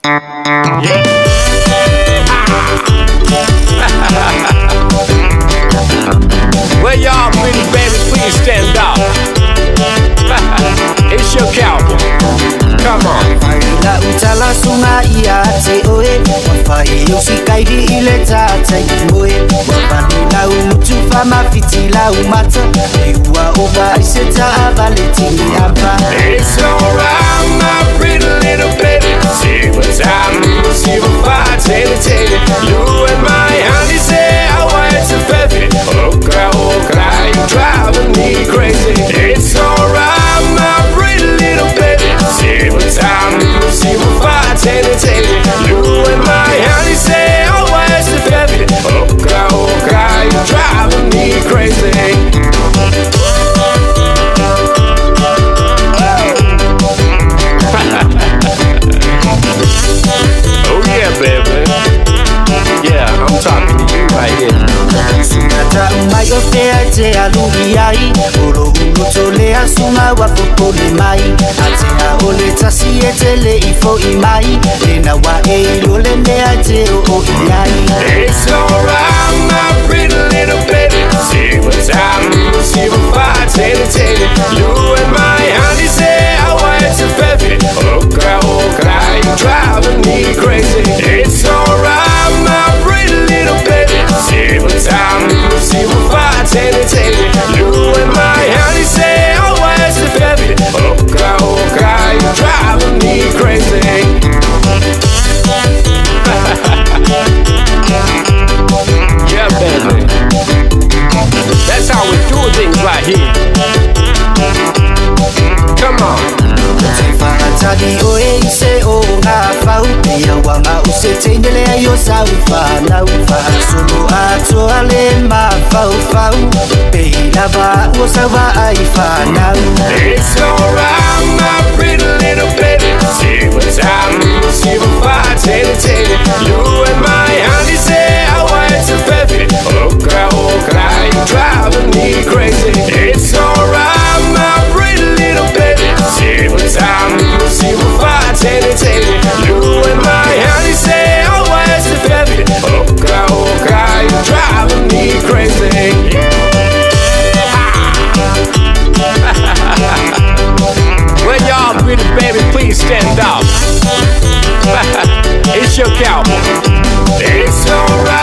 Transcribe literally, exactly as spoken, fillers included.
Well, y'all pretty baby, please stand up. It's your cowboy. Come on. La utala sunga iate oe, wafai usikaidi ile tata imoe. Wapani la umutu fama fiti la umata, iwa oba iseta avaleti apa. It's alright, my pretty little baby. See what's happening, see what I tell you, tell you. You and my honey say I want to baby. Oka, oka, you driving me crazy. It's alright, my pretty little baby. See what's happening, see what I tell you, tell you. You and my honey say I want to baby. Oka, oka, you driving me crazy. Oh yeah, baby. Yeah, I'm talking to you right here. Sunata umayo fea te alubiai, oro ulu tole asuma wapopole mai. Atea ole tasi etele ifo imai, lena wa eilole ne ate o iai. It's alright, my pretty little baby. See what's happening, see what I tell you, tell you. You and my honey say I want to baby. Oka, oka, you driving me crazy. It's alright, my pretty little baby. See what's happening, see what I tell you, tell you. You and my honey say I want to baby. Oka, oka, you driving me crazy. Yeah, baby. That's how we do things right here. Come on. Tadi oe ise o nga fau Pia wanga use tendele ayo sa ufa na ufa Solo ato ale ma fau fau Peila ba usa wa aifa na ufa. It's alright, my pretty little baby. See what's happening, see what I tell you, tell you. You and my honey say I want to baby. Oka, oka, you driving me crazy. It's alright, my pretty little baby. See what's happening, see what I tell you, tell you. You and my honey say I want to baby. Oka, oka, you driving me crazy. Well, y'all pretty baby, please stand up. It's your cowboy. It's alright.